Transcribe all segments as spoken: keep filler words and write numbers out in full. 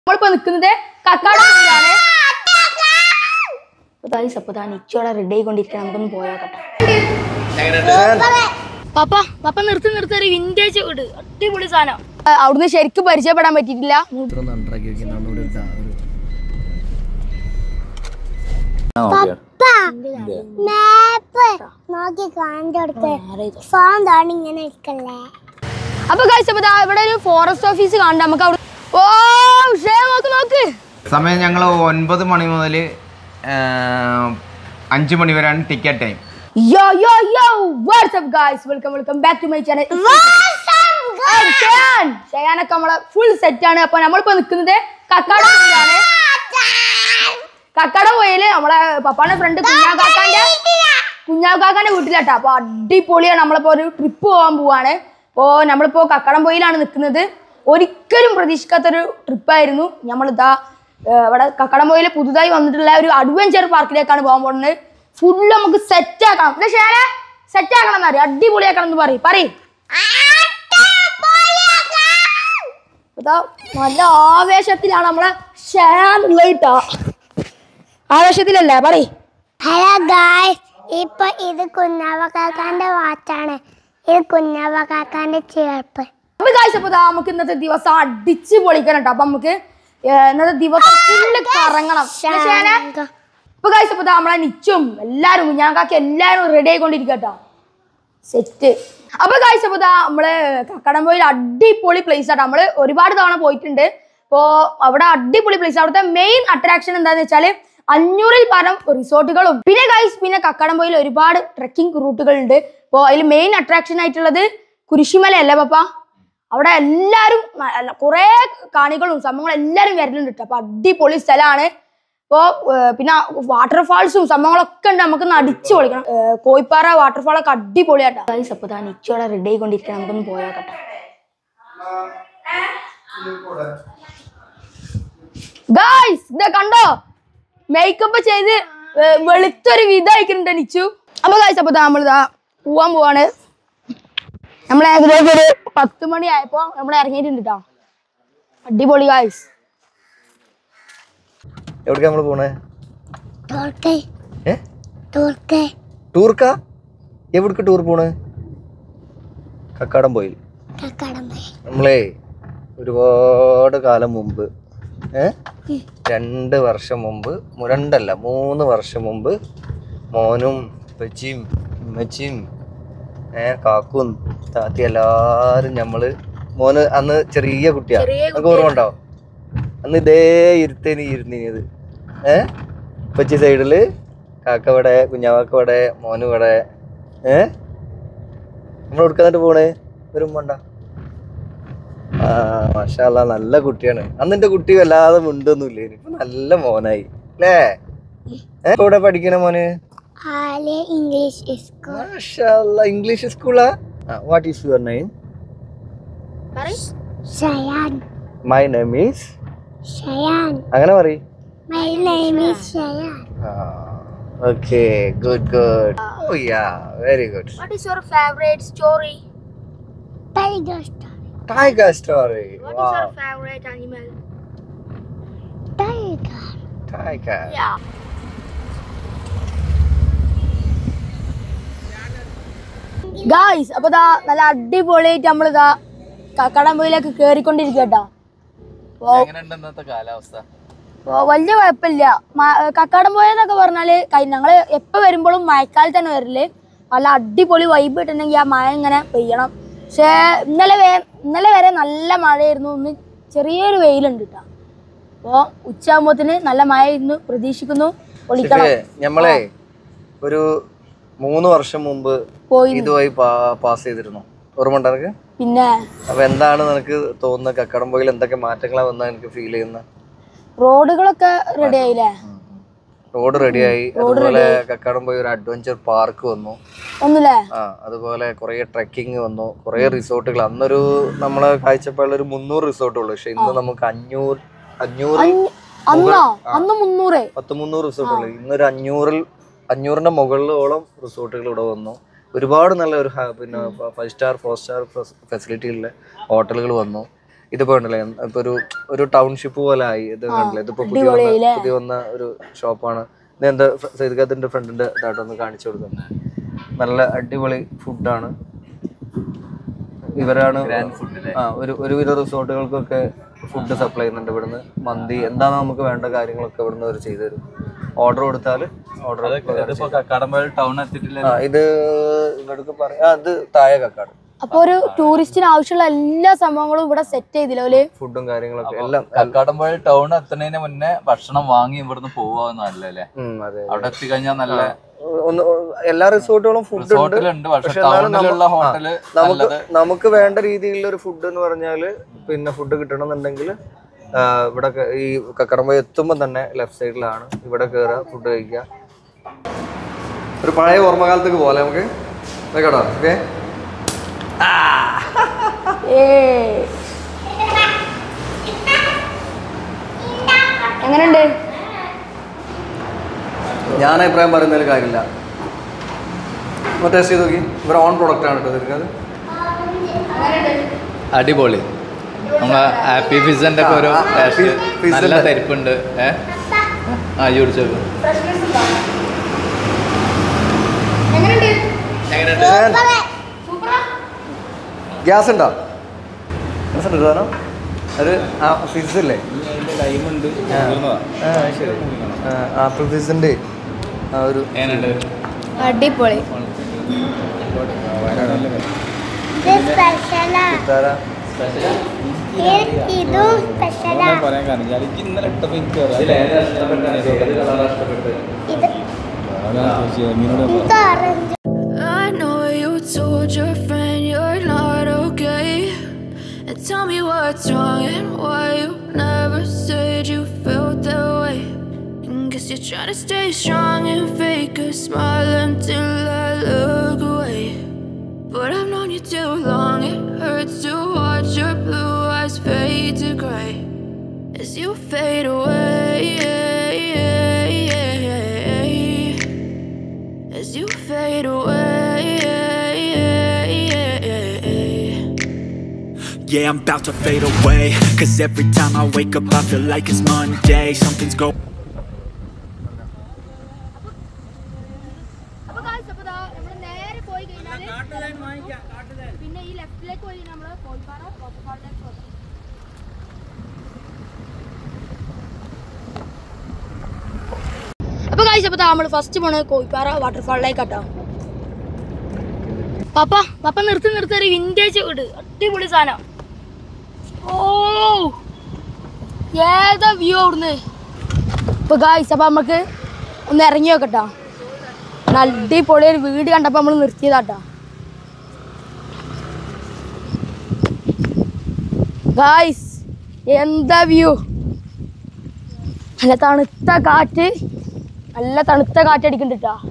Ready ആയിക്കൊണ്ടിരിക്കണം നമുക്കൊന്ന് പോയാക്കട്ടെ പപ്പ പപ്പ നിർത്തി നിർത്തി ഒരു വിന്റേജ് വീട് അടിപൊളി സാധനം അവിടുന്ന് ശരിക്കും പരിചയപ്പെടാൻ പറ്റിയിട്ടില്ല അപ്പൊ ഇവിടെ ഒരു ഫോറസ്റ്റ് ഓഫീസ് കാണണ്ട നമുക്ക് അവിടെ ഓ നോക്ക് നോക്ക് സമയം ഞങ്ങൾ ഒൻപത് മണി മുതൽ അഞ്ചു മണി വരെയാണ് ticket time. Yo yo yo, what's up guys? Welcome welcome back to my channel. What's up guys? Shayan, Shayan ഒക്കെ നമ്മളെ ഫുൾ സെറ്റ് ആണ്. അപ്പോൾ നമ്മൾ ഇപ്പോൾ നിൽക്കുന്നത് കക്കാട പോയിലാണ്. കക്കാട പോയില് നമ്മളെ പപ്പാന്റെ ഫ്രണ്ട് കുഞ്ഞാക്കാക്കാന്റെ കുഞ്ഞാക്കാക്കാന്റെ വീട്ടിലാട്ടോ. അപ്പോൾ അടിപൊളിയാണ്. നമ്മളിപ്പോൾ ഒരു ട്രിപ്പ് പോകാൻ പോവാണ്. അപ്പോൾ നമ്മളിപ്പോൾ കക്കാടം പോയിലാണ് നിൽക്കുന്നത്. ഒരിക്കലും പ്രതീക്ഷിക്കാത്തൊരു ട്രിപ്പായിരുന്നു. നമ്മളിതാ ഇവിടെ കക്കാടം പോയിൽ പുതുതായി വന്നിട്ടുള്ള ഒരു അഡ്വഞ്ചർ പാർക്കിലേക്കാണ് പോകാൻ പോകുന്നത്. ഫുള്ള് നമുക്ക് സെറ്റ് ആക്കണം സെറ്റ് ആക്കണം എന്നറിയാം അടിപൊളിയാക്കണം എന്ന് പറയും പറയും നല്ല ആവേശത്തിലാണ് നമ്മളെ ഷാനുള്ളട്ടോ ആവേശത്തിലല്ലേ പറയും. ഹലോ ഗായ്സ്, ഇപ്പൊ ഇത് കുഞ്ഞാവക്കാക്കാന്റെ വാച്ചാണ്. ഇത് കുഞ്ഞാവക്കാക്കാന്റെ ചേർപ്പ്. അപ്പൊ ഗായ്സ് അപ്പൊ നമുക്ക് ഇന്നത്തെ ദിവസം അടിച്ച് പൊളിക്കണം കേട്ടോ. അപ്പൊ നമുക്ക് ഇന്നത്തെ ദിവസം ഫുള്ള് കറങ്ങണം. അപ്പൊ ഗായ്സ് അപ്പൊ നമ്മളെ നിച്ചും എല്ലാരും കുഞ്ഞാക്കാക്കി എല്ലാരും റെഡി ആയിക്കൊണ്ടിരിക്കട്ടോ സെറ്റ്. അപ്പൊ ഗായ്സ് അപ്പൊ നമ്മള് കക്കാടം പോയിൽ അടിപൊളി പ്ലേസ് ആട്ടോ. നമ്മള് ഒരുപാട് തവണ പോയിട്ടുണ്ട്. അപ്പോ അവിടെ അടിപൊളി പ്ലേസ്. അവിടുത്തെ മെയിൻ അട്രാക്ഷൻ എന്താന്ന് വെച്ചാല് അഞ്ഞൂറിൽ പരം റിസോർട്ടുകളും പിന്നെ ഗായ്സ് പിന്നെ കക്കാടം പോയിൽ ഒരുപാട് ട്രെക്കിംഗ് റൂട്ടുകൾ ഉണ്ട്. അപ്പോ അതിൽ മെയിൻ അട്രാക്ഷൻ ആയിട്ടുള്ളത് കുരിശിമല അല്ലേ പപ്പ? അവിടെ എല്ലാരും കുറെ കാണികളും സംഭവങ്ങളും എല്ലാരും വരലുണ്ട് കേട്ടോ. അപ്പൊ അടിപൊളി സ്ഥലമാണ്. അപ്പോൾ പിന്നെ വാട്ടർഫാൾസും സംഭവങ്ങളൊക്കെ ഉണ്ട്. നമുക്ക് അടിച്ചു പൊളിക്കണം. കോയിപ്പാറ വാട്ടർഫാളൊക്കെ അടിപൊളിയാട്ടോ. ഗൈസ് അപ്പോൾ താൻ നിച്ചോടെ റെഡി ആയിക്കൊണ്ടിരിക്കണം നമുക്കൊന്ന് പോയാക്കട്ടെ. ഗൈസ് ഇതാ കണ്ടോ മേക്കപ്പ് ചെയ്ത് വെളുത്തൊരു വിധമായിക്കുന്നുണ്ട് നിച്ചു. അപ്പൊ ഗൈസ് അപ്പോൾ നമ്മളിതാ പോവാൻ പോവാണ്. നമ്മൾ ഏകദേശം ഒരു പത്ത് മണി ആയപ്പോ നമ്മൾ ഇറങ്ങിയിട്ടുണ്ട് കേട്ടോ. അടിപൊളി ഗൈസ്. എവിടേക്കാ നമ്മള് പോണേ? ടൂർക്കാ? എവിടേക്ക് ടൂർ പോണേ? കക്കാടം പോയിൽ. നമ്മളേ ഒരുപാട് കാലം മുമ്പ് ഏ രണ്ട് വർഷം മുമ്പ് രണ്ടല്ല മൂന്ന് വർഷം മുമ്പ് മോനും പച്ചിയും ഉമ്മച്ചിയും ഏ കാക്കും താത്തി എല്ലാരും ഞമ്മള് മോന് അന്ന് ചെറിയ കുട്ടിയാ നമുക്ക് ഓർമ്മ ഉണ്ടാവും. അന്ന് ഇതേ ഇരുത്തേനി ഇരുന്നത് ഏ പച്ചി സൈഡില് കാക്ക ഇവിടെ കുഞ്ഞാവാക്ക ഇവിടെ മോനും ഇവിടെ ഏ നമ്മൾ എടുക്കാന്നിട്ട് പോണേ വരുമ്പോണ്ട. ആ മാഷാ അല്ലാ നല്ല കുട്ടിയാണ്. അന്ന് എന്റെ കുട്ടി വല്ലാതെ മുണ്ടൊന്നുമില്ല. ഇപ്പൊ നല്ല മോനായി അല്ലേ? ഏ ഇവിടെ പഠിക്കണ മോന്? മാഷാ അല്ലാ ഇംഗ്ലീഷ് സ്കൂളാ? What is your name? My name is Shayan. അങ്ങനെ പറയ്. My name is Shayan. Okay, good, good. Oh yeah, very good. What is your favorite story? Tiger story. Tiger story. What wow. is your favorite animal? Tiger. Tiger. Yeah. Guys, അപ്പൊ ദാ നല്ല അടിപൊളിയായിട്ട് നമ്മളിതാ കക്കാടം പോയിലേക്ക് കേറിക്കൊണ്ടിരിക്കട്ടോ. വലിയ കുഴപ്പമില്ല. കക്കാടം പോയെന്നൊക്കെ പറഞ്ഞാല് ഞങ്ങള് എപ്പോ വരുമ്പോഴും മഴക്കാലത്ത് തന്നെ വരല്. നല്ല അടിപൊളി വൈബ് കിട്ടണമെങ്കിൽ ആ മഴ ഇങ്ങനെ പെയ്യണം. പക്ഷെ ഇന്നലെ വേ ഇന്നലെ വരെ നല്ല മഴയായിരുന്നു. ഇന്ന് ചെറിയൊരു വെയിലുണ്ട് കേട്ടോ. അപ്പൊ ഉച്ചയാകുമ്പോത്തിന് നല്ല മഴ ഇന്ന് പ്രതീക്ഷിക്കുന്നു. ഞമ്മളെ ഒരു മൂന്ന് വർഷം മുമ്പ് ഇതുവഴി പാസ് ചെയ്തിരുന്നു. ഓർമ്മ ഉണ്ടോ നിനക്ക്? പിന്നെ അപ്പൊ എന്താണ് നിനക്ക് തോന്നുന്നത്? കക്കാടം പോയിൽ എന്തൊക്കെ മാറ്റങ്ങളാ വന്നാ എനിക്ക് ഫീൽ ചെയ്യുന്നത്? റോഡുകളൊക്കെ റെഡി ആയില്ലേ? റോഡ് റെഡിയായി. അതുപോലെ കക്കാടം പോയി ഒരു അഡ്വഞ്ചർ പാർക്ക് വന്നു ഒന്നുല്ലേ? ആ അതുപോലെ കുറെ ട്രെക്കിംഗ് വന്നു, കുറെ റിസോർട്ടുകൾ. അന്നൊരു നമ്മളെ കാഴ്ചപ്പാടിൽ ഒരു മുന്നൂറ് റിസോർട്ടുള്ളൂ. പക്ഷെ ഇന്ന് നമുക്ക് അഞ്ഞൂറ് അഞ്ഞൂറ് പത്ത് മുന്നൂറ് റിസോർട്ടുള്ളൂ. ഇന്നൊരു അഞ്ഞൂറിൽ അഞ്ഞൂറിന്റെ മുകളിലോളം റിസോർട്ടുകൾ ഇവിടെ വന്നു. ഒരുപാട് നല്ല ഒരു പിന്നെ ഫൈവ് സ്റ്റാർ ഫോർ സ്റ്റാർ ഫെസിലിറ്റികളിലെ ഹോട്ടലുകൾ വന്നു. ഇതിപ്പോ ഉണ്ടല്ലേ ഇപ്പൊ ഒരു ഒരു ടൗൺഷിപ്പ് പോലെ ആയി. ഇത് കണ്ടില്ലേ, ഇതിപ്പോ പുതിയ വന്ന പുതിയ വന്ന ഒരു ഷോപ്പാണ്. ഇത് എന്താ സൈദുഖാത്തിന്റെ ഫ്രണ്ടിന്റെ ഇതായിട്ട് ഒന്ന് കാണിച്ചു കൊടുക്കുന്നത്. നല്ല അടിപൊളി ഫുഡാണ്. ഇവരാണ് ആ ഒരു ഒരുവിധ റിസോർട്ടുകൾക്കൊക്കെ ഫുഡ് സപ്ലൈ ചെയ്യുന്നുണ്ട് ഇവിടുന്ന്. മന്തി എന്താണ് നമുക്ക് വേണ്ട കാര്യങ്ങളൊക്കെ ഇവിടുന്ന് അവർ ചെയ്തു തരും. ഓർഡർ കൊടുത്താൽ ഓർഡർ ടൗൺ എത്തിയിട്ടില്ല. ഇത് ഇവിടേക്ക് പറയാം, അത് താഴെ കക്കാട്. അപ്പൊ ഒരു ടൂറിസ്റ്റിന് ആവശ്യമുള്ള എല്ലാ സംഭവങ്ങളും ഇവിടെ സെറ്റ് ചെയ്തില്ലേ, ഫുഡും കാര്യങ്ങളൊക്കെ എല്ലാം. കക്കാടംപുഴ ടൗൺ എത്തുന്നതിന് മുന്നേ ഭക്ഷണം വാങ്ങി ഇവിടുന്ന് പോവാന്നല്ലേ, അവിടെ എത്തിക്കഴിഞ്ഞാൽ നല്ല ഒന്ന് എല്ലാ റിസോർട്ടുകളും ഫുഡ് ഉണ്ട്. പക്ഷെ നമുക്ക് നമുക്ക് വേണ്ട രീതിയിലുള്ള ഒരു ഫുഡ് എന്ന് പറഞ്ഞാല് പിന്നെ ഫുഡ് കിട്ടണമെന്നുണ്ടെങ്കിൽ ഇവിടെ ഈ കക്കാടംപുഴ എത്തുമ്പോൾ തന്നെ ലെഫ്റ്റ് സൈഡിലാണ്. ഇവിടെ കയറുക, ഫുഡ് കഴിക്കുക. ഒരു പഴയ ഓർമ്മകാലത്തേക്ക് പോലെ നമുക്ക് കേട്ടോ. ഓക്കെ, എങ്ങനെയുണ്ട്? ഞാൻ അഭിപ്രായം പറയുന്നതിൽ കാര്യമില്ല. ടേസ്റ്റ് ചെയ്ത് നോക്കി. ഇവർ ഓൺ പ്രൊഡക്റ്റ് ആണ് കേട്ടോ തീർക്കാത്. അടിപൊളി. നമ്മളെ ഹാപ്പി പിസ്സന്റെ ഒക്കെ ഒരു നല്ല തരിപ്പുണ്ട്. ഏഹ് ആ ചോദിച്ചോ ഗ്യാസ് ഉണ്ടോ? ഗ്യാസ് ഉണ്ട് സാധനം. ഒരു ഫിസ് ഇല്ലേ? ശരി, ആപ്പിൾ ഫിസിന്റെ ആ ഒരു അടിപൊളി. ഇതും സ്പെഷ്യലാ. I know you told your friend you're not okay, and tell me what's wrong and why you never said you felt that way. And guess you're trying to stay strong and fake a smile until I look away. But I've known you too long, it hurts to watch your blue eyes fade to grey as you fade away, as you fade away. Yeah, I'm about to fade away, cause every time I wake up I feel like it's Monday. Something's going പിന്നെ ഈ ലെഫ്റ്റിലേക്ക് പോയി നമ്മള് കോഴിപ്പാറ വാട്ടർഫാളിലേക്ക് പോകും. അപ്പൊ കാഴ്ച അപ്പൊ നമ്മള് ഫസ്റ്റ് പോണ് കോഴിപ്പാറ വാട്ടർഫാളിലേക്ക് കേട്ടോ. പാപ്പ പാപ്പ നിർത്തി നിർത്തി ഒരു വിന്റേജ് വീട്, അടിപൊളി സാധനം. ഓ ഏതാ വ്യൂ അവിടുന്ന്. ഇപ്പൊ കാഴ്ച അപ്പൊ നമുക്ക് ഒന്ന് ഇറങ്ങി നോക്കട്ടോ. അടിപൊളി ഒരു വീട് കണ്ടപ്പോ നമ്മള് നിർത്തിയതാട്ടോ. ഗായ്സ് എന്താ വ്യൂ. നല്ല തണുത്ത കാറ്റ്, നല്ല തണുത്ത കാറ്റടിക്കുന്നുണ്ട് ട്ടാ.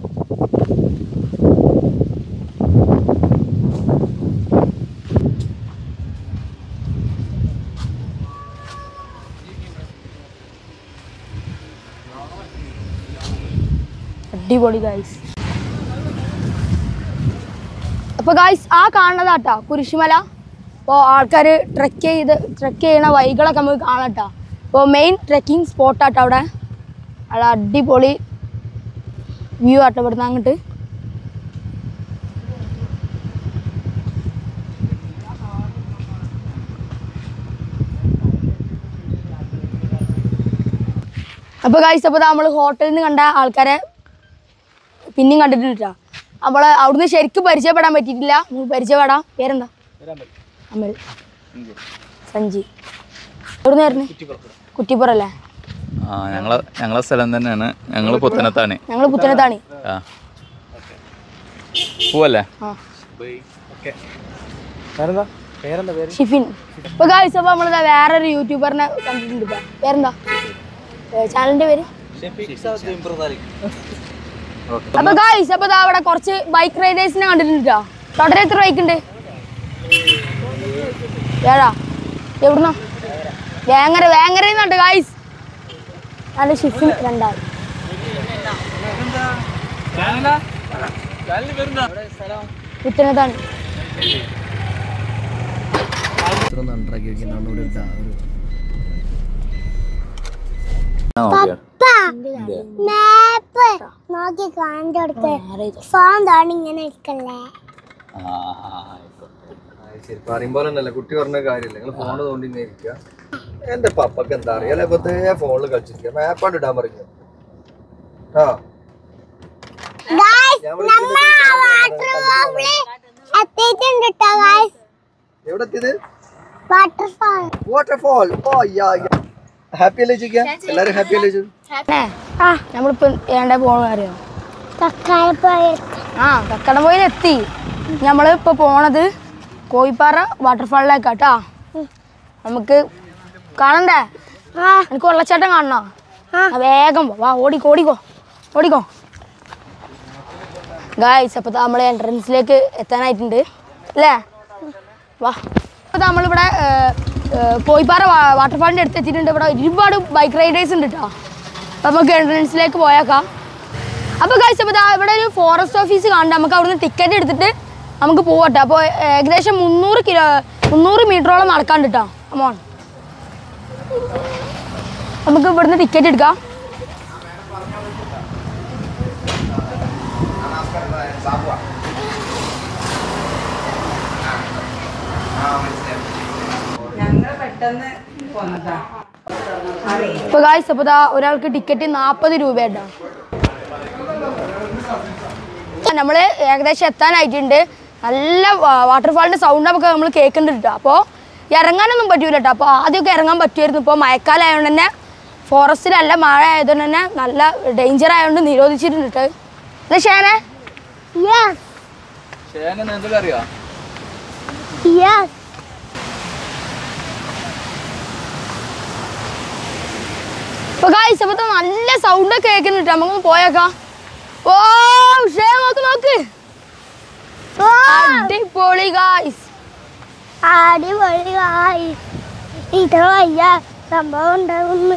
അടിപൊളി ഗായ്സ്. അപ്പൊ ഗായ്സ് ആ കാണുന്നതാട്ടാ കുരിശുമല. അപ്പോൾ ആൾക്കാർ ട്രെക്ക് ചെയ്ത് ട്രെക്ക് ചെയ്യണ വഴികളൊക്കെ നമുക്ക് കാണാട്ടോ. അപ്പോൾ മെയിൻ ട്രെക്കിംഗ് സ്പോട്ടാട്ടോ അവിടെ. അവിടെ അടിപൊളി വ്യൂ ആട്ടോ ഇവിടുന്ന് അങ്ങോട്ട്. അപ്പോൾ ഗായ്സ് അപ്പോൾ നമ്മൾ ഹോട്ടലിൽ നിന്ന് കണ്ട ആൾക്കാരെ പിന്നെയും കണ്ടിട്ടുണ്ട്. നമ്മൾ അവിടുന്ന് ശരിക്കും പരിചയപ്പെടാൻ പറ്റിയിട്ടില്ല. നമുക്ക് പരിചയപ്പെടാം. പേരെന്താ? അമൽ, സഞ്ജി. എവിടുന്ന് വരുന്നേ? കുറ്റിപ്പുറം അല്ലേ? ആ ഞങ്ങളെ ഞങ്ങളെ സ്ഥലം തന്നെയാണ്. ഞങ്ങൾ പുത്തനത്താണ്. ഞങ്ങൾ പുത്തനത്താണ്. ആ പോവല്ലേ? ഷിഫിൻ. ഇപ്പൊ ഗായ്സ് അപ്പോൾ നമ്മളിതാ വേറൊരു യൂട്യൂബറിനെ കണ്ടിട്ടുണ്ട്. ഇപ്പൊ പേരെന്താ ചാനലിന്റെ പേര്? അപ്പൊ ഗായ്സ് അപ്പോൾ അവിടെ കുറച്ച് ബൈക്ക് റൈഡേഴ്സിനെ കണ്ടിട്ടുണ്ട്. തുടരെ എത്ര ബൈക്ക് ഉണ്ട്? ഏഴാ. എവിടുന്നോ? വേങ്ങര. വേങ്ങരന്നുണ്ട് ഗായ്സ്. നല്ല ഷിഫിൻ രണ്ടാൾ. പുത്തനത്താണ്. ഇത്ര നന്നാക്കി വെക്കുന്നതാണ് ഇവിടെ ഒരു ഡാ- ഒരു മാപ്പ് നോക്കി കാണിച്ചെടുത്ത് ഫോൺ തോണി ഇങ്ങനെ ഇരിക്കല്ലേ. ശരി പറയുമ്പോൾ തന്നെയല്ലേ കുട്ടി പറഞ്ഞ കാര്യമില്ല. നിങ്ങൾ ഫോണ് തോണ്ടിങ്ങനെ ഇരിക്കുക. എന്റെ പപ്പക്ക് എന്താ അറിയാലേ വെറുതെ ഫോണിൽ കളിച്ചിരിക്കുക. മാപ്പാണ്ട് ഇടാൻ പറഞ്ഞു ആ എവിടെ എത്തിയത്? Waterfall waterfall. Oh yeah happy അല്ലേ ചോദിക്കാം? എല്ലാരും ഹാപ്പി അല്ലേ ചോദിക്കും? ആ നമ്മളിപ്പോ ഏണ്ട പോണ അറിയാം. ആ കക്കടം പോയി എത്തി. നമ്മള് ഇപ്പൊ പോണത് കോയിപ്പാറ വാട്ടർഫാളിലേക്കാട്ടാ. നമുക്ക് കാണണ്ടേ? എനിക്ക് വെള്ളച്ചാട്ടം കാണണോ? വേഗം വാ, ഓടിക്കോ ഓടിക്കോ ഓടിക്കോ. ഗായ്സ് അപ്പോൾ നമ്മൾ എൻട്രൻസിലേക്ക് എത്താനായിട്ടുണ്ട് അല്ലേ? വാ. അപ്പോൾ നമ്മളിവിടെ കോയിപ്പാറ വാട്ടർഫാളിൻ്റെ അടുത്ത് എത്തിയിട്ടുണ്ട്. ഇവിടെ ഒരുപാട് ബൈക്ക് റൈഡേഴ്സ് ഉണ്ട് കേട്ടോ. അപ്പോൾ നമുക്ക് എൻട്രൻസിലേക്ക് പോയേക്കാം. അപ്പോൾ ഗായ്സ് അപ്പോൾ ഇവിടെ ഒരു ഫോറസ്റ്റ് ഓഫീസ് കാണണ്ട. നമുക്ക് അവിടുന്ന് ടിക്കറ്റ് എടുത്തിട്ട് നമുക്ക് പോകട്ടെ. അപ്പോൾ ഏകദേശം മുന്നൂറ് കിലോ മുന്നൂറ് മീറ്ററോളം നടക്കാണ്ട് കേട്ടോ. അമ്മോൺ നമുക്ക് ഇവിടുന്ന് ടിക്കറ്റ് എടുക്കാം. ഇപ്പോൾ ഗായ്സ് അപ്പോൾ ഒരാൾക്ക് ടിക്കറ്റ് നാൽപ്പത് രൂപയായിട്ടോ. നമ്മൾ ഏകദേശം എത്താനായിട്ടുണ്ട്. നല്ല വാട്ടർഫാളിൻ്റെ സൗണ്ട് നമുക്ക് നമ്മൾ കേൾക്കുന്നുണ്ട് കേട്ടോ. അപ്പോൾ ഇറങ്ങാനൊന്നും പറ്റൂല കേട്ടോ. അപ്പോൾ ആദ്യമൊക്കെ ഇറങ്ങാൻ പറ്റുമായിരുന്നു. ഇപ്പോൾ മഴക്കാലം ആയതുകൊണ്ട് തന്നെ ഫോറസ്റ്റിലല്ല, മഴ ആയതുകൊണ്ട് തന്നെ നല്ല ഡേഞ്ചർ ആയതുകൊണ്ട് നിരോധിച്ചിട്ടുണ്ട് കേട്ടോ. അല്ലേ ഷേനെ? അറിയോ? ഇപ്പോൾ ഗായ്സ് അപ്പോൾ നല്ല സൗണ്ട് കേൾക്കുന്നുണ്ട്. നമുക്കൊന്ന് പോയേക്കാം. ഓ ഷേ നോക്ക് നോക്ക്, അടിപൊളി ഗായ്സ്, അടിപൊളി ഗായ്സ്. ഇത്ര വലിയ സംഭവം ഉണ്ടാവുന്നു.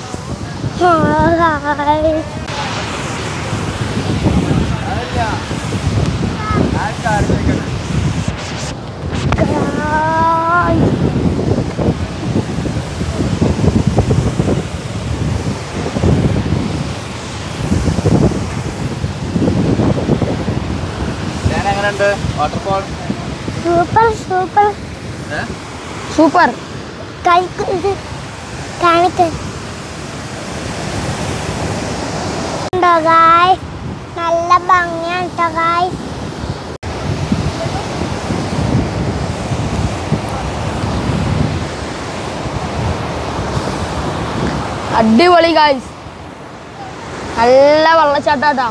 Waterfall super super super. കളിക്ക് ഇത് കാണിക്ക്. ഗായ്സ് നല്ല ഭംഗിയാണ് കേട്ടോ ഗായ്സ്. അടിപൊളി ഗായ്സ്, നല്ല വെള്ളച്ചാട്ടാട്ടോ.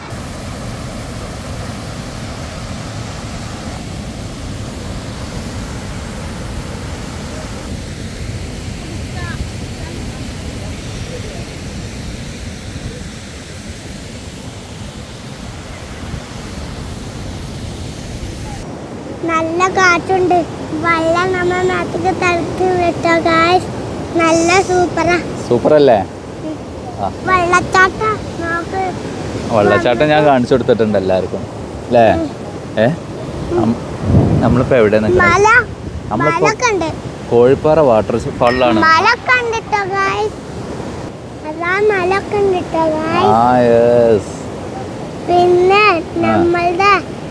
നല്ല കാറ്റുണ്ട്. വെള്ളം നമ്മൾ നാട്ടിൽ തളർത്തി വിട്ടോ ഗായ്സ്. നല്ല സൂപ്പറാ. സൂപ്പർ അല്ലേ? വെള്ളച്ചാട്ടം നോക്ക്. വെള്ളച്ചാട്ടം ഞാൻ കാണിച്ചു കൊടുത്തിട്ടുണ്ട് എല്ലാവർക്കും അല്ലേ? ഏ നമ്മളിപ്പോ എവിടെ മല നമ്മളിപ്പോ മലൊക്കെ ഉണ്ട്. കോഴിപ്പാറ വാട്ടർഫാളിലാണ്. മലൊക്കെ ഉണ്ട് ട്ടോ ഗായ്സ്. അതാ മലൊക്കെ ഉണ്ട് ട്ടോ ഗായ്സ്. ആ യെസ്. പിന്നെ നമ്മളുടെ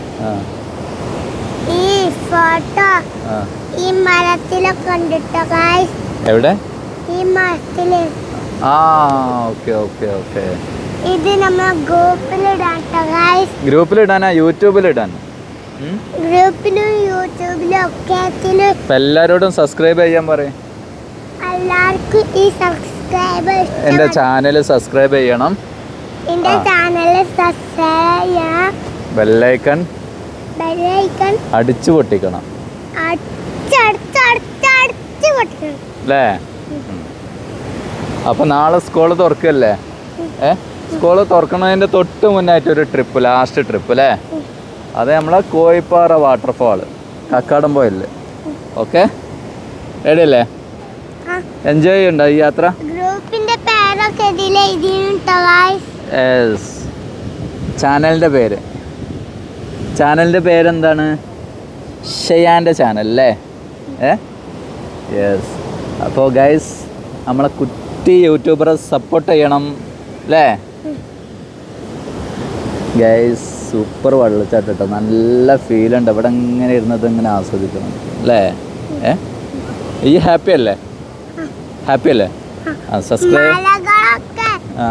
ഈ ഫോട്ടോ ഈ മരത്തിലൊക്കെ ഉണ്ട് ട്ടോ ഗായ്സ്. എവിടെ? ഈ മരത്തില്. ആ ഓക്കെ ഓക്കെ ഓക്കെ. ഇത് നമ്മൾ ഗ്രൂപ്പിലിടാൻ ട്ടോ ഗായ്സ്. ഗ്രൂപ്പിലിടാനാ? യൂട്യൂബിലിടാൻ? ഗ്രൂപ്പിലും യൂട്യൂബിലും ഒക്കെ. എല്ലാരോടും സബ്സ്ക്രൈബ് ചെയ്യാൻ പറയും. എല്ലാവർക്കും ഈ സബ്സ്ക്രൈബ് എന്റെ ചാനൽ സബ്സ്ക്രൈബ് ചെയ്യണം. എന്റെ ചാനൽ സബ്സ്ക്രൈബ് ചെയ്യണം. ബെല്ലൈക്കൺ ബെല്ലൈക്കൺ അടിച്ചു പൊട്ടിക്കണം അല്ലേ? അപ്പൊ നാളെ സ്കൂള് തുറക്കല്ലേ? ഏ സ്കൂള് തുറക്കണതിന്റെ തൊട്ട് മുന്നായിട്ട് ഒരു ട്രിപ്പ്, ലാസ്റ്റ് ട്രിപ്പ് അല്ലേ? അത് നമ്മളെ കോഴിപ്പാറ വാട്ടർഫാള് കക്കാടം പോയല്ലേ? ഓക്കെ റെഡി അല്ലേ? എൻജോയ് ചെയ്യണ്ടോ ഈ യാത്ര? ഗ്രൂപ്പിന്റെ പേരൊക്കെ ഇതിൽ എഴുതിയിട്ടോ ഗായ്സ്. യെസ്. ചാനലിന്റെ പേര് ചാനലിന്റെ പേരെന്താണ്? ഷയാന്റെ ചാനൽ അല്ലേ? ഏ യെസ്. അപ്പോൾ ഗൈസ് നമ്മളെ കുട്ടി യൂട്യൂബറെ സപ്പോർട്ട് ചെയ്യണം അല്ലേ ഗൈസ്? സൂപ്പർ വെള്ളച്ചാട്ടം കേട്ടോ, നല്ല ഫീലുണ്ട് ഇവിടെ ഇങ്ങനെ ഇരുന്നത് ഇങ്ങനെ ആസ്വദിക്കണം അല്ലേ? ഏ ഈ ഹാപ്പി അല്ലേ? ഹാപ്പി അല്ലേ? ആ സബ്സ്ക്രൈബ്. ആ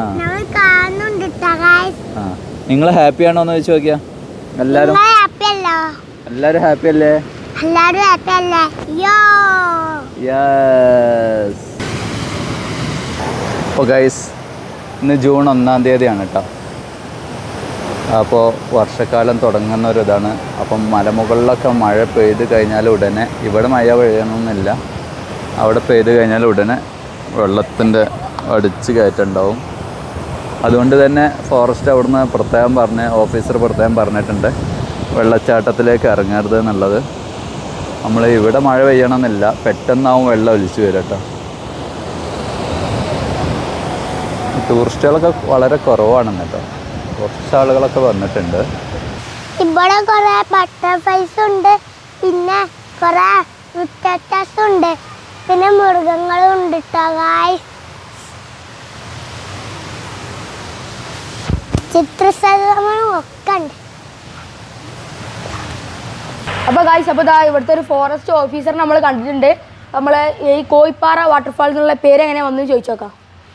ആ നിങ്ങൾ ഹാപ്പി ആണോ എന്ന് ചോദിച്ചു നോക്കിയാ? എല്ലാവരും എല്ലാവരും ഹാപ്പി അല്ലേ? യെസ്. അപ്പോൾ ഗൈസ് ഇന്ന് ജൂൺ ഒന്നാം തീയതിയാണ് കേട്ടോ. അപ്പോൾ വർഷക്കാലം തുടങ്ങുന്ന ഒരു ഇതാണ്. അപ്പം മലമുകളിലൊക്കെ മഴ പെയ്ത് കഴിഞ്ഞാൽ ഉടനെ, ഇവിടെ മഴ പെയ്യണമെന്നില്ല, അവിടെ പെയ്ത് കഴിഞ്ഞാൽ ഉടനെ വെള്ളത്തിൻ്റെ അടിച്ച് കയറ്റുണ്ടാവും. അതുകൊണ്ട് തന്നെ ഫോറസ്റ്റ് അവിടുന്ന് പ്രത്യേകം പറഞ്ഞ് ഓഫീസർ പ്രത്യേകം പറഞ്ഞിട്ടുണ്ട് വെള്ളച്ചാട്ടത്തിലേക്ക് ഇറങ്ങരുത് എന്നുള്ളത്. നമ്മൾ ഇവിടെ മഴ പെയ്യണമെന്നില്ല, പെട്ടെന്നാവും വെള്ളം ഒലിച്ചു വരും കേട്ടോ. ടൂറിസ്റ്റുകളൊക്കെ വളരെ കുറവാണെന്ന് കേട്ടോ, കുറച്ച് ആളുകളൊക്കെ വന്നിട്ടുണ്ട്. ഇവിടെ കുറെ ബട്ടർഫ്ലൈസ് ഉണ്ട്, പിന്നെ കുറെ വിക്കറ്റസ് ഉണ്ട്, പിന്നെ മൃഗങ്ങളും ഉണ്ട് ട്ടോ ഗായ്സ്. ചിത്രശലഭങ്ങളും ഒക്കെ ഉണ്ട്. അപ്പോൾ ഗൈസ് അപ്പോൾ ഇതാ ഇവിടുത്തെ ഒരു ഫോറസ്റ്റ് ഓഫീസർ നമ്മൾ കണ്ടിട്ടുണ്ട്. നമ്മളെ ഈ കോയിപ്പാറ വാട്ടർഫാൾ എന്നുള്ള പേര് എങ്ങനെയാ വന്നു ചോദിച്ചു നോക്കാം.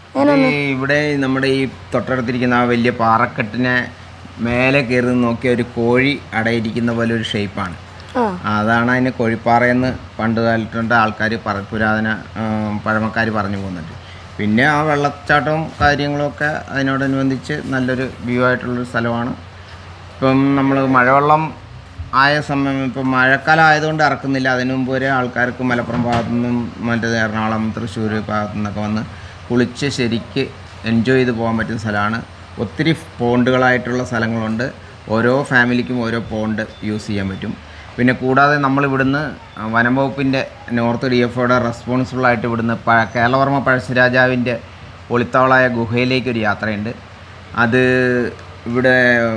ഇവിടെ നമ്മുടെ ഈ തൊട്ടടുത്തിരിക്കുന്ന ആ വലിയ പാറക്കെട്ടിനെ മേലെ കയറി നോക്കിയ ഒരു കോഴി അടയിരിക്കുന്ന പോലെ ഒരു ഷേപ്പാണ്. അതാണ് അതിന് കോഴിപ്പാറയെന്ന് പണ്ട് കാലത്തുണ്ട് ആൾക്കാർ പറ പുരാതന പഴമക്കാർ പറഞ്ഞു പോകുന്നുണ്ട്. പിന്നെ ആ വെള്ളച്ചാട്ടവും കാര്യങ്ങളൊക്കെ അതിനോടനുബന്ധിച്ച് നല്ലൊരു വ്യൂ ആയിട്ടുള്ളൊരു സ്ഥലമാണ്. ഇപ്പം നമ്മൾ മഴവെള്ളം ആയ സമയം, ഇപ്പം മഴക്കാലം ആയതുകൊണ്ട് ഇറക്കുന്നില്ല. അതിനു മുമ്പ് വരെ ആൾക്കാർക്ക് മലപ്പുറം ഭാഗത്തു നിന്നും മറ്റേ എറണാകുളം തൃശ്ശൂർ ഭാഗത്തു നിന്നൊക്കെ വന്ന് കുളിച്ച് ശരിക്ക് എൻജോയ് ചെയ്ത് പോകാൻ പറ്റുന്ന സ്ഥലമാണ്. ഒത്തിരി പോണ്ടുകളായിട്ടുള്ള സ്ഥലങ്ങളുണ്ട്. ഓരോ ഫാമിലിക്കും ഓരോ പോണ്ട് യൂസ് ചെയ്യാൻ പറ്റും. പിന്നെ കൂടാതെ നമ്മളിവിടുന്ന് വനം വകുപ്പിൻ്റെ നോർത്ത് ഡി എഫ് ഒയുടെ റെസ്പോൺസിബിളായിട്ട് ഇവിടുന്ന് പ കേരളവർമ്മ പഴശ്ശിരാജാവിൻ്റെ ഒളിത്താവളായ ഗുഹയിലേക്കൊരു യാത്രയുണ്ട്. അത് ഇവിടെ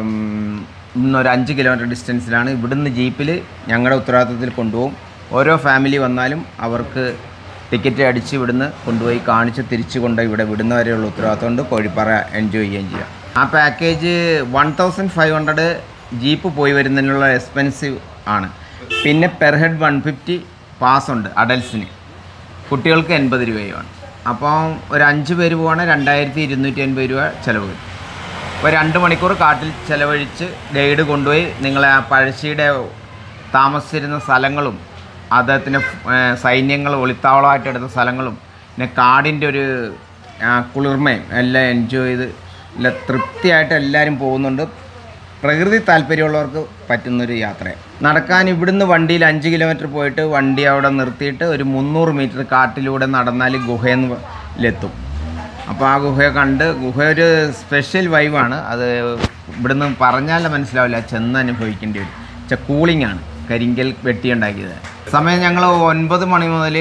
ഇന്നൊരു അഞ്ച് കിലോമീറ്റർ ഡിസ്റ്റൻസിലാണ്. ഇവിടുന്ന് ജീപ്പിൽ ഞങ്ങളുടെ ഉത്തരവാദിത്തത്തിൽ കൊണ്ടുപോകും. ഓരോ ഫാമിലി വന്നാലും അവർക്ക് ടിക്കറ്റ് അടിച്ച് ഇവിടുന്ന് കൊണ്ടുപോയി കാണിച്ച് തിരിച്ചു കൊണ്ട് ഇവിടെ വിടുന്ന വരെയുള്ള ഉത്തരവാദിത്തം കൊണ്ട് കോഴിപ്പാറ എൻജോയ് ചെയ്യുകയും ചെയ്യാം. ആ package one thousand five hundred jeep പോയി വരുന്നതിനുള്ള എക്സ്പെൻസീവ് ആണ്. പിന്നെ per head one fifty pass ഉണ്ട് അഡൽസിന്, കുട്ടികൾക്ക് എൺപത് രൂപയുമാണ്. അപ്പോൾ ഒരു അഞ്ച് പേര് പോവുകയാണെങ്കിൽ രണ്ടായിരത്തി ഇരുന്നൂറ്റി അൻപത് രൂപ ചിലവ് വരും. അപ്പോൾ രണ്ട് മണിക്കൂർ കാട്ടിൽ ചിലവഴിച്ച് ഗൈഡ് കൊണ്ടുപോയി നിങ്ങളെ ആ പഴശ്ശിയുടെ താമസിച്ചിരുന്ന സ്ഥലങ്ങളും അദ്ദേഹത്തിൻ്റെ സൈന്യങ്ങൾ ഒളിത്താവളമായിട്ട് എടുത്ത സ്ഥലങ്ങളും പിന്നെ കാടിൻ്റെ ഒരു കുളിർമയും എല്ലാം എൻജോയ് ചെയ്ത് നല്ല തൃപ്തിയായിട്ട് എല്ലാവരും പോകുന്നുണ്ട്. പ്രകൃതി താല്പര്യമുള്ളവർക്ക് പറ്റുന്നൊരു യാത്രയാണ്. നടക്കാൻ ഇവിടുന്ന് വണ്ടിയിൽ അഞ്ച് കിലോമീറ്റർ പോയിട്ട് വണ്ടി അവിടെ നിർത്തിയിട്ട് ഒരു മുന്നൂറ് മീറ്റർ കാട്ടിലൂടെ നടന്നാൽ ഗുഹയെന്നിലെത്തും. അപ്പോൾ ആ ഗുഹയെ കണ്ട്, ഗുഹ ഒരു സ്പെഷ്യൽ വൈവാണ്. അത് ഇവിടുന്ന് പറഞ്ഞാൽ മനസ്സിലാവില്ല, ചെന്ന് അനുഭവിക്കേണ്ടി വരും. പക്ഷേ കൂളിംഗ് ആണ്, കരിങ്കൽ വെട്ടിയുണ്ടാക്കിയത്. സമയം ഞങ്ങൾ ഒൻപത് മണി മുതൽ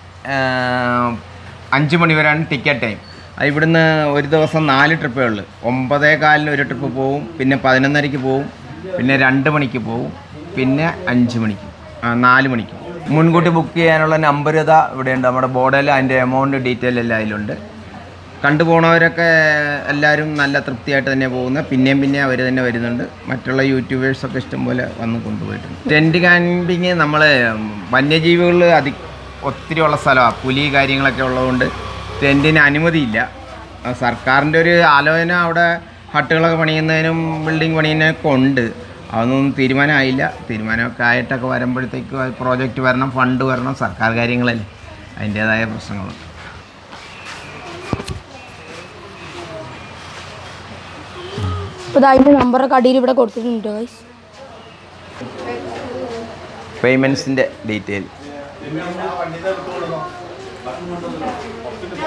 അഞ്ച് മണി വരെയാണ് ടിക്കറ്റ് ടൈം. അത് ഇവിടുന്ന് ഒരു ദിവസം നാല് ട്രിപ്പേ ഉള്ളൂ. ഒമ്പതേ കാലിന് ഒരു ട്രിപ്പ് പോവും, പിന്നെ പതിനൊന്നരയ്ക്ക് പോവും, പിന്നെ രണ്ട് മണിക്ക് പോവും, പിന്നെ അഞ്ച് മണിക്ക് നാല് മണിക്ക് പോവും. മുൻകൂട്ടി ബുക്ക് ചെയ്യാനുള്ള നമ്പർ ഇതാ ഇവിടെയുണ്ട് നമ്മുടെ ബോർഡിൽ. അതിൻ്റെ എമൗണ്ട് ഡീറ്റെയിൽ എല്ലാം അതിലുണ്ട്. കണ്ടുപോണവരൊക്കെ എല്ലാവരും നല്ല തൃപ്തിയായിട്ട് തന്നെ പോകുന്നത്. പിന്നെയും പിന്നെയും അവർ തന്നെ വരുന്നുണ്ട്. മറ്റുള്ള യൂട്യൂബേഴ്സൊക്കെ ഇഷ്ടംപോലെ വന്ന് കൊണ്ടുപോയിട്ടുണ്ട്. ടെൻറ്റ് ക്യാമ്പിങ് നമ്മൾ വന്യജീവികൾ അതി ഒത്തിരി ഉള്ള സ്ഥലമാണ്. പുലി കാര്യങ്ങളൊക്കെ ഉള്ളതുകൊണ്ട് ടെൻറ്റിന് അനുമതിയില്ല. സർക്കാരിൻ്റെ ഒരു ആലോചന അവിടെ ഹട്ടുകളൊക്കെ പണിയുന്നതിനും ബിൽഡിംഗ് പണിയുന്നതിനൊക്കെ ഉണ്ട്. അതൊന്നും തീരുമാനമായില്ല. തീരുമാനമൊക്കെ ആയിട്ടൊക്കെ വരുമ്പോഴത്തേക്ക് പ്രോജക്റ്റ് വരണം, ഫണ്ട് വരണം, സർക്കാർ കാര്യങ്ങളല്ലേ, അതിൻ്റേതായ പ്രശ്നങ്ങളുണ്ട്. അപ്പോൾ അതിൻ്റെ നമ്പറൊക്കെ അടിയിൽ ഇവിടെ കൊടുത്തിട്ടുണ്ട് ഗൈസ്. പേയ്മെൻറ്റ്സിൻ്റെ ഡീറ്റെയിൽ